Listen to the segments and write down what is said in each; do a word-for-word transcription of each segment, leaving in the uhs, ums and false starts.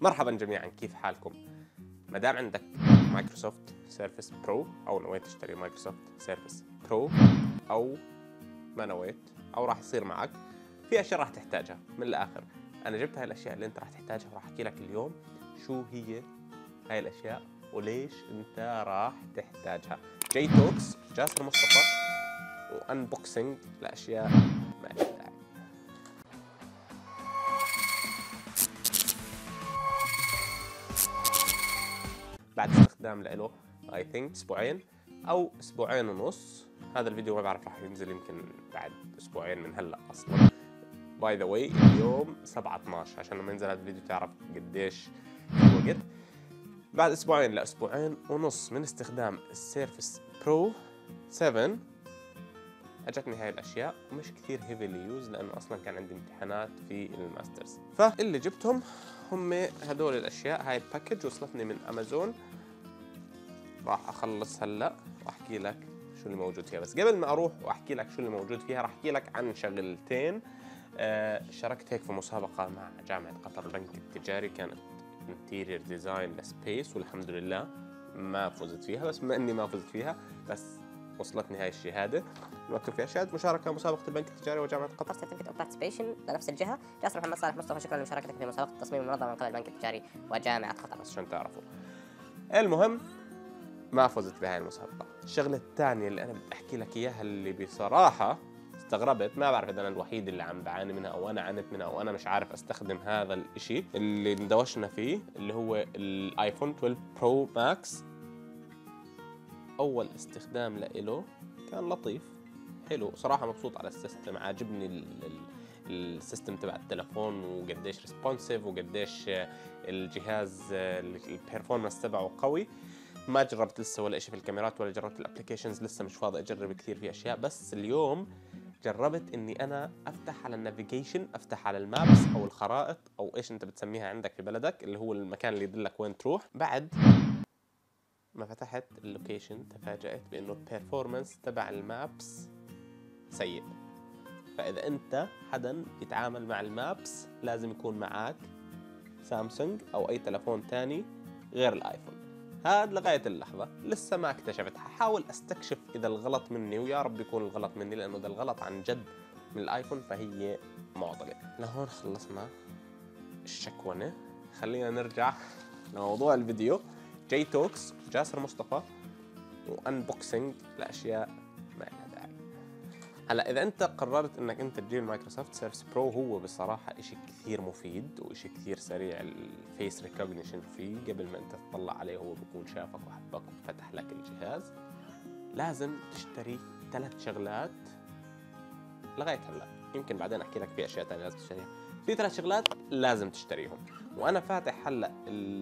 مرحبا جميعا، كيف حالكم؟ ما دام عندك مايكروسوفت سيرفس برو او نويت تشتري مايكروسوفت سيرفس برو او ما نويت او راح يصير معك، في اشياء راح تحتاجها. من الاخر انا جبت هاي الاشياء اللي انت راح تحتاجها وراح احكي لك اليوم شو هي هاي الاشياء وليش انت راح تحتاجها. جاي توكس جاسر مصطفى وانبوكسنج لاشياء ما لها داعي. بعد استخدام له اي ثينك اسبوعين او اسبوعين ونص. هذا الفيديو ما بعرف راح ينزل يمكن بعد اسبوعين من هلا اصلا. باي ذا واي اليوم سبعة اثناشر عشان لما ينزل هذا الفيديو تعرف قديش الوقت. بعد اسبوعين لاسبوعين ونص من استخدام السيرفس برو سبعة اجتني هاي الاشياء ومش كثير هيفيلي يوز لانه اصلا كان عندي امتحانات في الماسترز، فاللي جبتهم هم هدول الاشياء. هاي الباكج وصلتني من امازون، راح اخلص هلا واحكي لك شو اللي موجود فيها. بس قبل ما اروح واحكي لك شو اللي موجود فيها راح احكي لك عن شغلتين. آه شاركت هيك في مسابقة مع جامعة قطر البنك التجاري، كانت انتيرير ديزاين لسبيس والحمد لله ما فزت فيها. بس بما اني ما فزت فيها بس وصلتني هاي الشهادة مكتوب فيها شهادة مشاركة مسابقة البنك التجاري وجامعة قطر. سيرتيفيكت اوف بارتيسيبيشن لنفس الجهة. جاسر محمد صالح مصطفى، شكرا لمشاركتك في مسابقة التصميم المنظمة من قبل البنك التجاري وجامعة قطر. بس عشان تعرفوا، المهم ما فزت بهاي المسابقة. الشغلة الثانية اللي أنا بدي أحكي لك إياها اللي بصراحة استغربت، ما بعرف إذا أنا الوحيد اللي عم بعاني منها أو أنا عانيت منها أو أنا مش عارف أستخدم هذا الإشي اللي اندوشنا فيه، اللي هو الآيفون اثنا عشر برو ماكس. أول استخدام لإله كان لطيف حلو صراحة، مبسوط على السيستم، عاجبني ال ال السيستم تبع التلفون وقديش ريسبونسيف وقديش الجهاز البيرفورمانس تبعه قوي. ما جربت لسه ولا شيء في الكاميرات ولا جربت الابلكيشنز، لسه مش فاضي اجرب كثير في اشياء. بس اليوم جربت اني انا افتح على النافيجيشن، افتح على المابس او الخرائط او ايش انت بتسميها عندك في بلدك، اللي هو المكان اللي يدلك وين تروح. بعد ما فتحت اللوكيشن تفاجأت بانه البيرفورمانس تبع المابس سيء. فاذا انت حدا يتعامل مع المابس لازم يكون معك سامسونج او اي تلفون تاني غير الايفون. هذا لغاية اللحظة لسه ما اكتشفت، حاول استكشف اذا الغلط مني ويا رب يكون الغلط مني، لانه اذا الغلط عن جد من الايفون فهي معضلة. لهون خلصنا الشكونة، خلينا نرجع لموضوع الفيديو. جاي توكس جاسر مصطفى وانبوكسنج لاشياء ما لها داعي. هلا اذا انت قررت انك انت تجيب مايكروسوفت سيرفس برو، هو بصراحه اشي كثير مفيد واشي كثير سريع. الفيس ريكوجنيشن فيه قبل ما انت تطلع عليه هو بكون شافك وحبك وفتح لك الجهاز. لازم تشتري ثلاث شغلات لغايه هلا، يمكن بعدين احكي لك في اشياء ثانيه لازم تشتريها. في ثلاث شغلات لازم تشتريهم، وانا فاتح هلا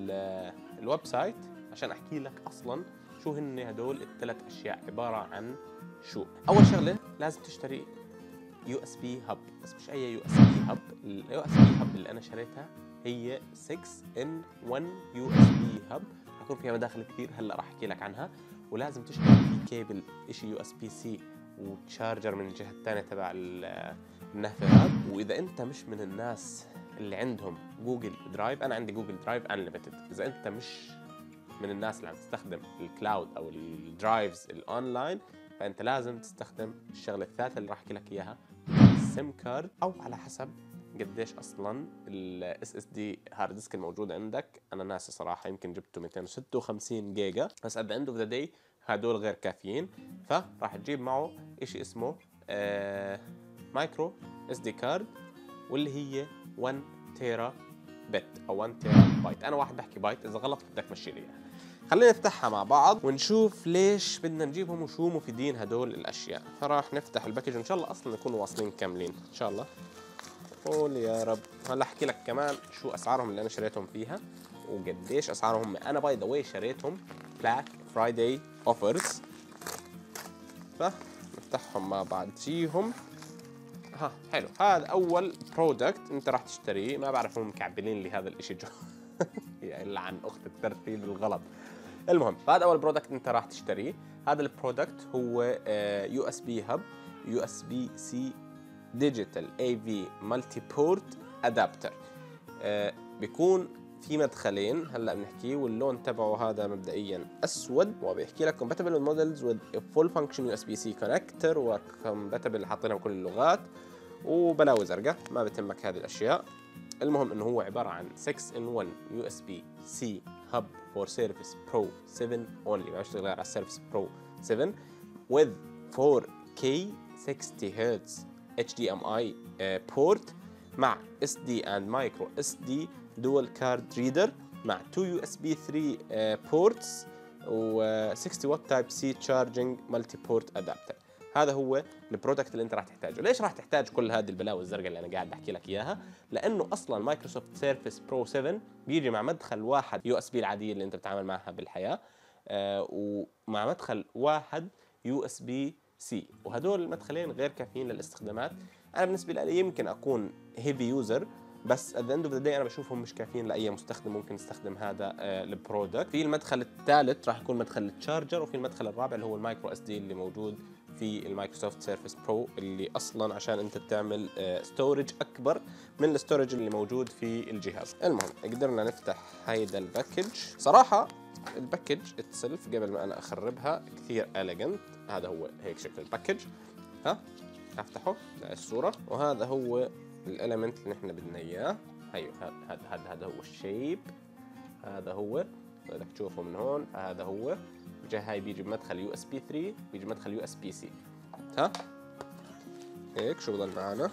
الويب سايت عشان احكي لك اصلا شو هن هدول الثلاث اشياء عباره عن شو. اول شغله لازم تشتري يو اس بي هب، بس مش اي يو اس بي هب. اليو اس بي هب اللي انا شريتها هي ستة إن واحد يو اس بي هب، حيكون فيها مداخل كثير هلا راح احكي لك عنها. ولازم تشتري في كيبل شيء يو اس بي سي وتشارجر من الجهه الثانيه تبع النافذه هذا. واذا انت مش من الناس اللي عندهم جوجل درايف، انا عندي جوجل درايف انليمتد، اذا انت مش من الناس اللي عم تستخدم الكلاود او الدرايفز الاونلاين فانت لازم تستخدم الشغله الثالثه اللي راح احكي لك اياها، السيم كارد، او على حسب قديش اصلا الاس اس دي هارد ديسك الموجود عندك. انا ناسي صراحه، يمكن جبته مئتين وستة وخمسين جيجا، بس at the end of the day هدول غير كافيين. فراح تجيب معه شيء اسمه آه مايكرو اس دي كارد، واللي هي واحد تيرا بت او واحد تيرا بايت. انا واحد بحكي بايت، اذا غلط بدك تمشي لي اياها. خلينا نفتحها مع بعض ونشوف ليش بدنا نجيبهم وشو مفيدين هدول الاشياء. فراح نفتح الباكج ان شاء الله اصلا نكونوا واصلين كاملين ان شاء الله. قول يا رب. هلا احكي لك كمان شو اسعارهم اللي انا شريتهم فيها وقديش اسعارهم. انا باي ذا واي شريتهم بلاك فرايداي اوفرز، فنفتحهم مع بعض. فيهم ها حلو. هذا اول برودكت انت راح تشتريه، ما بعرف هم مكعبلين لي هذا الاشي جو يعني لعن اخت الترتيب الغلط. المهم فهذا اول برودكت انت راح تشتريه. هذا البرودكت هو يو اس بي هب يو اس بي سي ديجيتال اي في مالتي بورت ادابتر. بيكون في مدخلين هلا بنحكي، واللون تبعه هذا مبدئيا اسود، وبيحكي لك compatible with models with a full function يو إس بي سي connector وcompatible حاطينها بكل اللغات، وبلاوي زرقاء ما بتهمك هذه الاشياء. المهم انه هو عباره عن ستة in واحد يو إس بي سي hub for Surface Pro سفن only، ما بيشتغل غير على Surface Pro سفن with فور كي ستين هرتز اتش دي ام اي port مع إس دي and micro إس دي dual card reader مع تو يو إس بي ثري uh, ports و ستين watt type C charging multi port adapter. هذا هو البرودكت اللي انت راح تحتاجه. ليش راح تحتاج كل هذه البلاوي الزرقاء اللي انا قاعد احكي لك اياها؟ لانه اصلا مايكروسوفت سيرفيس برو سفن بيجي مع مدخل واحد يو اس بي العاديه اللي انت بتتعامل معها بالحياه، آه ومع مدخل واحد يو اس بي سي، وهدول المدخلين غير كافيين للاستخدامات. انا بالنسبه لي يمكن اكون هيفي يوزر، بس at the end of the day انا بشوفهم مش كافيين لاي مستخدم ممكن يستخدم هذا آه البرودكت. في المدخل الثالث راح يكون مدخل التشارجر، وفي المدخل الرابع اللي هو المايكرو اس دي اللي موجود في المايكروسوفت سيرفيس برو، اللي اصلا عشان انت تعمل ستورج اكبر من الستورج اللي موجود في الجهاز. المهم قدرنا نفتح هيدا الباكج. صراحه الباكج اتسلف قبل ما انا اخربها كثير اليجنت. هذا هو هيك شكل الباكج، ها افتحه لا الصوره، وهذا هو الاليمنت اللي نحن بدنا اياه. ايوه هذا هذا هذا هو الشيب، هذا هو بدك تشوفه من هون. هذا هو الجهه هاي بيجي بمدخل يو اس بي ثري، بيجي بمدخل يو اس بي سي. ها هيك شو بضل معنا؟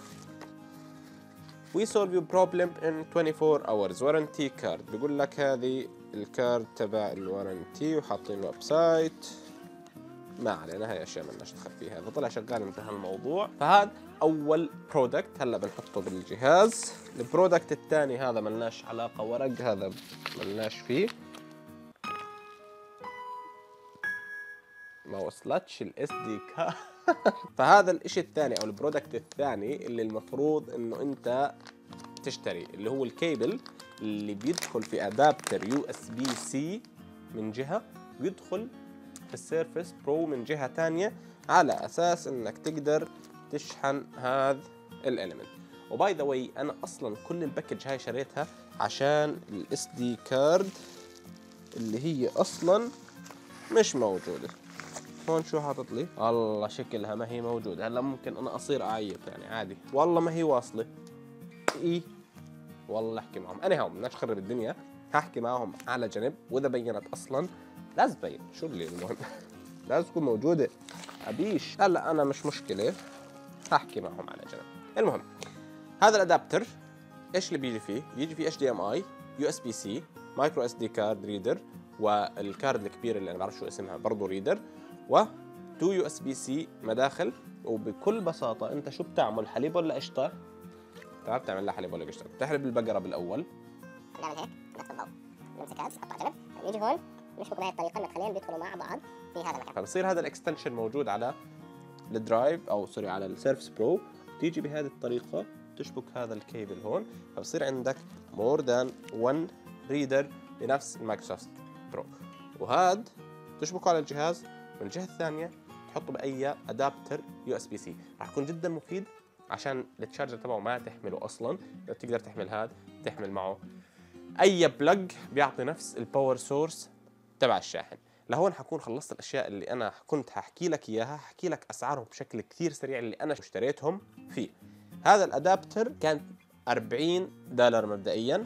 We solve your problem in تونتي فور hours warranty card. بيقول لك هذه الكارد تبع الوارنتي وحاطين ويب سايت، ما علينا هاي اشياء ما لناش دخل فيها. اذا طلع شغال انتهى الموضوع. فهذا اول برودكت هلا بنحطه بالجهاز. البرودكت الثاني هذا ما لناش علاقه، ورق هذا ما لناش فيه، ما وصلتش الاس دي كارد. فهذا الاشي الثاني او البرودكت الثاني اللي المفروض انه انت تشتري، اللي هو الكيبل اللي بيدخل في ادابتر يو اس بي سي من جهه، بيدخل في السيرفس برو من جهه ثانيه، على اساس انك تقدر تشحن هذا الاليمنت. وباي ذا واي انا اصلا كل الباكج هاي شريتها عشان الاس دي كارد اللي هي اصلا مش موجوده. هون شو حاطط لي؟ الله شكلها ما هي موجوده. هلا ممكن انا اصير اعيط يعني عادي، والله ما هي واصله. ايه والله احكي معهم انا هون، بدناش نخرب الدنيا، هحكي معهم على جنب، واذا بينت اصلا لازم تبين شو اللي المهم لازم تكون موجوده. ابيش هلا انا مش مشكله، هحكي معهم على جنب. المهم هذا الادابتر ايش اللي بيجي فيه؟ بيجي فيه اتش دي ام اي، يو اس بي سي، مايكرو اس دي كارد ريدر، والكارد الكبير اللي انا بعرف شو اسمها برضه ريدر، و تو يو اس بي سي مداخل. وبكل بساطه انت شو بتعمل؟ حليب ولا قشطه؟ تعال بتعمل لها حليب ولا قشطه؟ بتحلب البقره بالاول، بنعمل هيك ندخل الضوء، نمسك هذا نحطه على جنب، نيجي هون نشبك بهي الطريقه، المدخلين بيدخلوا مع بعض في هذا المكان. فبصير هذا الاكستنشن موجود على الدرايف او سوري على السيرفس برو، بتيجي بهذه الطريقه تشبك هذا الكيبل هون، فبصير عندك مور ذان وان ريدر لنفس المايكروسوفت برو. وهذا تشبكه على الجهاز، من الجهه الثانيه تحطه باي ادابتر يو اس بي سي. راح يكون جدا مفيد عشان التشارجر تبعه ما تحمله اصلا، تقدر تحمل هذا، تحمل معه اي بلج بيعطي نفس الباور سورس تبع الشاحن. لهون حكون خلصت الاشياء اللي انا كنت هحكي لك اياها، هحكي لك اسعارهم بشكل كثير سريع اللي انا اشتريتهم فيه. هذا الادابتر كان أربعين دولار مبدئيا،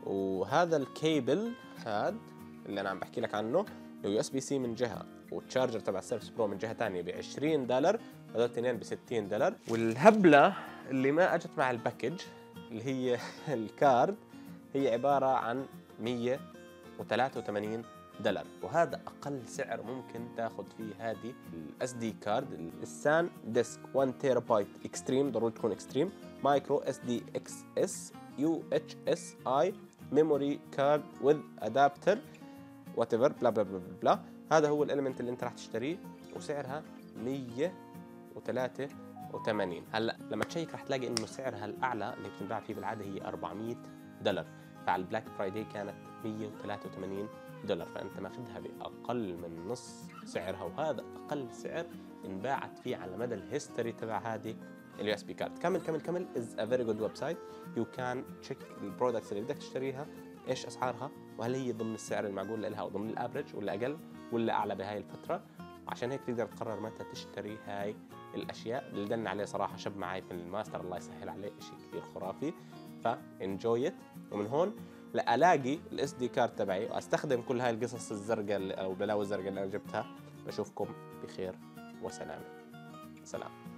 وهذا الكيبل هذا اللي انا عم بحكي لك عنه يو اس بي سي من جهه، والتشارجر تبع السيرفس برو من جهه ثانيه ب عشرين دولار، هذول الاثنين ب ستين دولار. والهبله اللي ما اجت مع الباكج اللي هي الكارد هي عباره عن مية وثلاثة وثمانين دولار، وهذا اقل سعر ممكن تاخذ فيه هذه الاس دي كارد. السان ديسك واحد تيرا بايت اكستريم، ضروري تكون اكستريم، مايكرو اس دي اكس اس يو اتش اس اي ميموري كارد وذ ادابتر وات ايفر بلا بلا بلا بلا. هذا هو الاليمنت اللي انت راح تشتريه، وسعرها مية وثلاثة وثمانين. هلا لما تشيك راح تلاقي انه سعرها الاعلى اللي بتنباع فيه بالعاده هي أربعمية دولار، فعلى البلاك فرايداي كانت مية وثلاثة وثمانين دولار، فانت ماخذها باقل من نص سعرها، وهذا اقل سعر انباعت فيه على مدى الهيستوري تبع هذه اليو اس بي كارد. كمل كمل كمل از ا فيري جود ويب سايت، يو كان تشيك البرودكتس اللي بدك تشتريها ايش اسعارها، وهل هي ضمن السعر المعقول لها او ضمن الافرج ولا اقل ولا اعلى بهاي الفتره. عشان هيك تقدر تقرر متى تشتري هاي الاشياء. اللي دلنا عليه صراحه شب معي في الماستر، الله يسهل عليه، شيء كثير خرافي. فانجوي. ومن هون لالاقي الاس دي كارد تبعي واستخدم كل هاي القصص الزرقاء او البلاوي الزرقاء اللي انا جبتها. بشوفكم بخير وسلامه. سلام.